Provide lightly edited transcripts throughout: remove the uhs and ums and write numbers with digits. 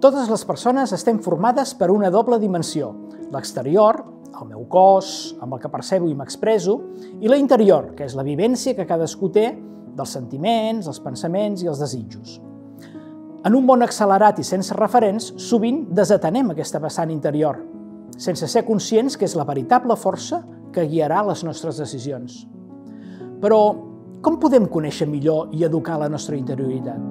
Totes les persones estem formades per una doble dimensió, l'exterior, el meu cos, amb el que percebo i m'expreso, i la interior, que és la vivència que cadascú té dels sentiments, els pensaments i els desitjos. En un món accelerat i sense referents, sovint desatenem aquesta vessant interior, sense ser conscients que és la veritable força que guiarà les nostres decisions. Però com podem conèixer millor i educar la nostra interioritat?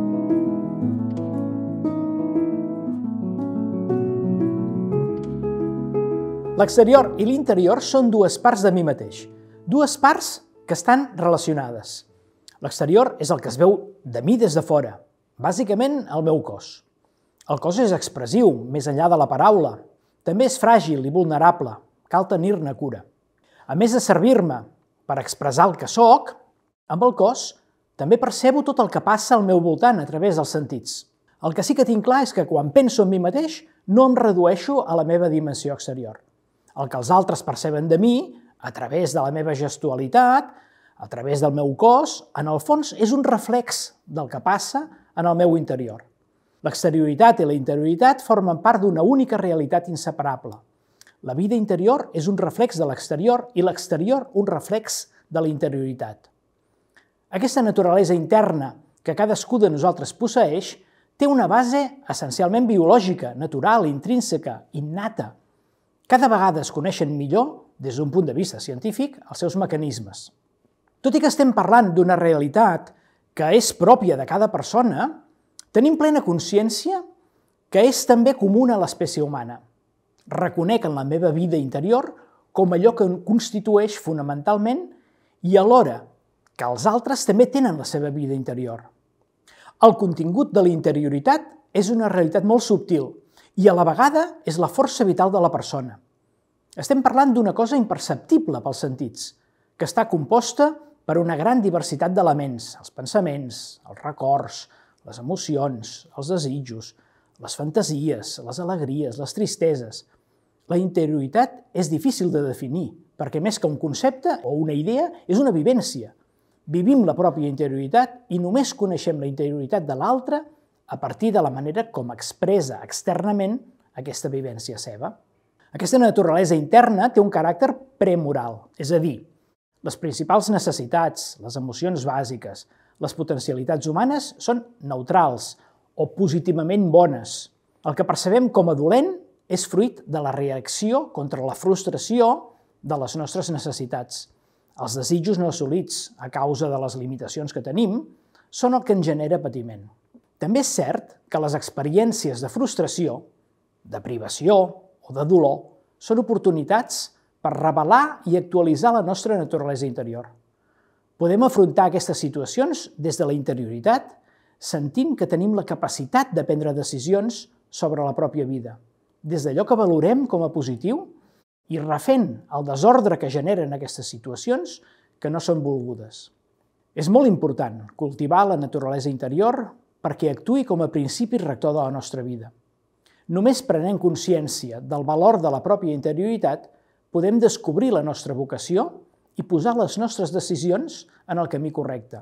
L'exterior i l'interior són dues parts de mi mateix, dues parts que estan relacionades. L'exterior és el que es veu de mi des de fora, bàsicament el meu cos. El cos és expressiu, més enllà de la paraula. També és fràgil i vulnerable, cal tenir-ne cura. A més de servir-me per expressar el que sóc, amb el cos també percebo tot el que passa al meu voltant a través dels sentits. El que sí que tinc clar és que quan penso en mi mateix no em redueixo a la meva dimensió exterior. El que els altres perceben de mi, a través de la meva gestualitat, a través del meu cos, en el fons és un reflex del que passa en el meu interior. L'exterioritat i la interioritat formen part d'una única realitat inseparable. La vida interior és un reflex de l'exterior i l'exterior un reflex de la interioritat. Aquesta naturalesa interna que cadascú de nosaltres posseeix té una base essencialment biològica, natural, intrínseca, innata. Cada vegada es coneixen millor, des d'un punt de vista científic, els seus mecanismes. Tot i que estem parlant d'una realitat que és pròpia de cada persona, tenim plena consciència que és també comuna a l'espècie humana. Reconec en la meva vida interior com allò que em constitueix fonamentalment i alhora que els altres també tenen la seva vida interior. El contingut de la interioritat és una realitat molt subtil i a la vegada és la força vital de la persona. Estem parlant d'una cosa imperceptible pels sentits, que està composta per una gran diversitat d'elements, els pensaments, els records, les emocions, els desitjos, les fantasies, les alegries, les tristeses. La interioritat és difícil de definir, perquè més que un concepte o una idea és una vivència. Vivim la pròpia interioritat i només coneixem la interioritat de l'altre a partir de la manera com expressa externament aquesta vivència seva. Aquesta naturalesa interna té un caràcter premoral, és a dir, les principals necessitats, les emocions bàsiques, les potencialitats humanes són neutrals o positivament bones. El que percebem com a dolent és fruit de la reacció contra la frustració de les nostres necessitats. Els desitjos no assolits, a causa de les limitacions que tenim, són el que ens genera patiment. També és cert que les experiències de frustració, de privació o de dolor són oportunitats per revelar i actualitzar la nostra naturalesa interior. Podem afrontar aquestes situacions des de la interioritat, sentint que tenim la capacitat de prendre decisions sobre la pròpia vida, des d'allò que valorem com a positiu i refent el desordre que generen aquestes situacions que no són volgudes. És molt important cultivar la naturalesa interior perquè actuï com a principi rector de la nostra vida. Només prenent consciència del valor de la pròpia interioritat podem descobrir la nostra vocació i posar les nostres decisions en el camí correcte.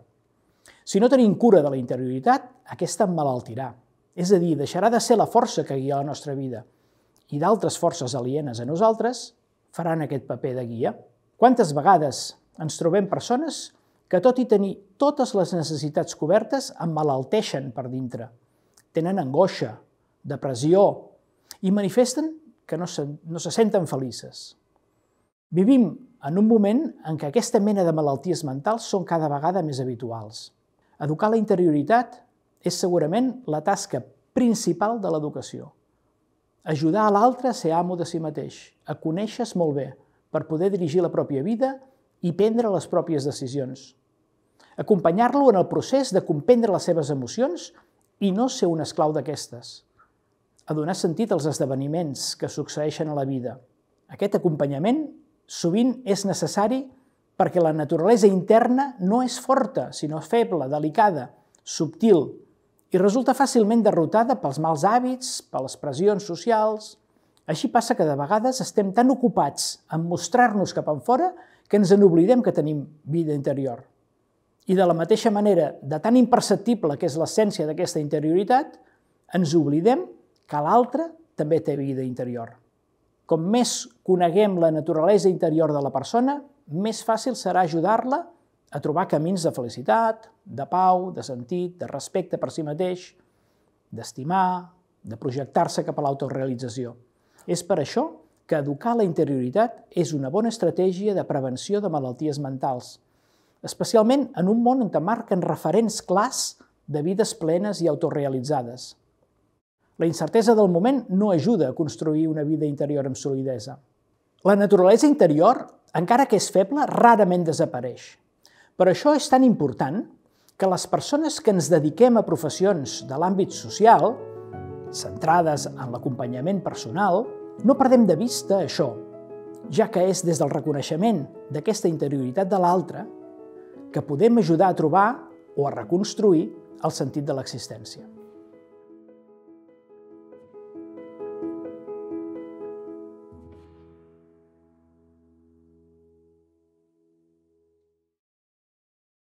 Si no tenim cura de la interioritat, aquesta emmalaltirà, és a dir, deixarà de ser la força que guia la nostra vida i d'altres forces alienes a nosaltres faran aquest paper de guia. Quantes vegades ens trobem persones que tot i tenir totes les necessitats cobertes emmalalteixen per dintre, tenen angoixa, depressió i manifesten que no se senten felices. Vivim en un moment en què aquesta mena de malalties mentals són cada vegada més habituals. Educar la interioritat és segurament la tasca principal de l'educació. Ajudar a l'altre a ser amo de si mateix, a conèixer-se molt bé, per poder dirigir la pròpia vida i prendre les pròpies decisions. Acompanyar-lo en el procés de comprendre les seves emocions i no ser un esclau d'aquestes. A donar sentit als esdeveniments que succeeixen a la vida. Aquest acompanyament sovint és necessari perquè la naturalesa interna no és forta, sinó feble, delicada, subtil, i resulta fàcilment derrotada pels mals hàbits, per les pressions socials. Així passa que de vegades estem tan ocupats en mostrar-nos cap enfora que ens n'oblidem que tenim vida interior. I de la mateixa manera, de tan imperceptible que és l'essència d'aquesta interioritat, ens oblidem que l'altre també té vida interior. Com més coneguem la naturalesa interior de la persona, més fàcil serà ajudar-la a trobar camins de felicitat, de pau, de sentit, de respecte per si mateix, d'estimar, de projectar-se cap a l'autorealització. És per això que educar la interioritat és una bona estratègia de prevenció de malalties mentals, especialment en un món on marquen referents clars de vides plenes i autorealitzades. La incertesa del moment no ajuda a construir una vida interior amb solidesa. La naturalesa interior, encara que és feble, rarament desapareix. Per això és tan important que les persones que ens dediquem a professions de l'àmbit social, centrades en l'acompanyament personal, no perdem de vista això, ja que és des del reconeixement d'aquesta interioritat de l'altre que podem ajudar a trobar o a reconstruir el sentit de l'existència.